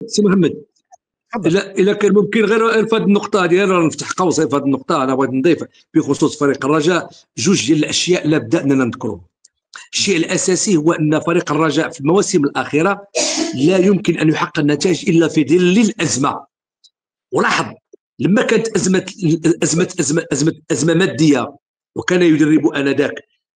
سي محمد، الا كان ممكن غير في هذه النقطه هذه، انا نفتح قوسين في هذه النقطه، انا بغيت نضيف بخصوص فريق الرجاء جوج ديال الاشياء لابد اننا نذكرهم. الشيء الاساسي هو ان فريق الرجاء في المواسم الاخيره لا يمكن ان يحقق النتائج الا في ظل الازمه. ولاحظ لما كانت ازمه ماديه، وكان يدرب انذاك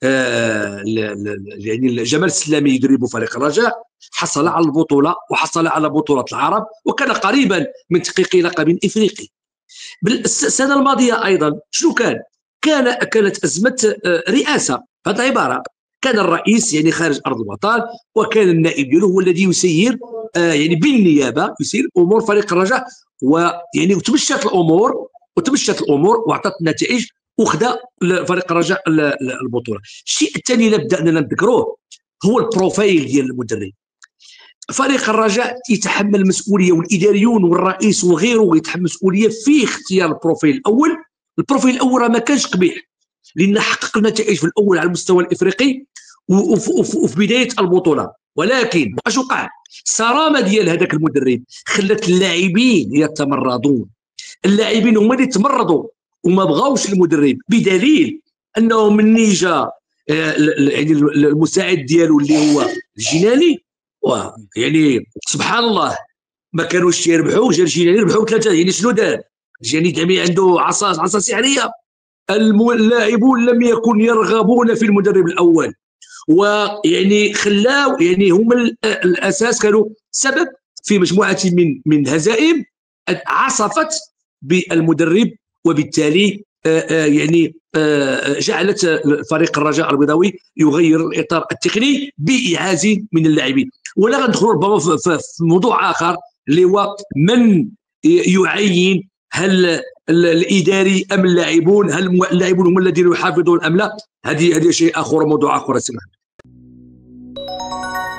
يعني جمال السلامي يدرب فريق الرجاء، حصل على البطوله وحصل على بطوله العرب، وكان قريبا من تحقيق لقب افريقي. السنه الماضيه ايضا شنو كانت ازمه رئاسه. هذه عباره، كان الرئيس يعني خارج ارض الوطن، وكان النائب ديالو هو الذي يسير يعني بالنيابه يسير امور فريق الرجاء، ويعني وتمشت الامور واعطت نتائج وخذ فريق الرجاء البطوله. الشيء الثاني لابد اننا نذكروه هو البروفايل ديال المدرب. فريق الرجاء يتحمل مسؤوليه، والاداريون والرئيس وغيره يتحمل مسؤوليه في اختيار البروفايل الاول. البروفايل الاول ما كانش قبيح، لان حقق النتائج في الاول على المستوى الافريقي وفي بدايه البطوله، ولكن اش وقع؟ الصرامه ديال هذاك المدرب خلت اللاعبين يتمردون. اللاعبين هما اللي تمردوا وما بغاوش المدرب، بدليل انه مني جا يعني المساعد ديالو اللي هو الجناني، يعني سبحان الله ما كانوش يربحوا، جا الجناني ربحوا ثلاثه. يعني شنو دار؟ الجناني عنده عصا سحريه. اللاعبون لم يكن يرغبون في المدرب الاول، ويعني خلاو يعني هم الاساس، كانوا سبب في مجموعه من الهزائم عصفت بالمدرب، وبالتالي يعني جعلت فريق الرجاء البيضاوي يغير الاطار التقني باعاز من اللاعبين. ولا غندخلوا ربما في موضوع اخر اللي هو من يعين، هل الاداري ام اللاعبون؟ هل اللاعبون هم الذين يحافظون ام لا؟ هذه شيء اخر، موضوع اخر.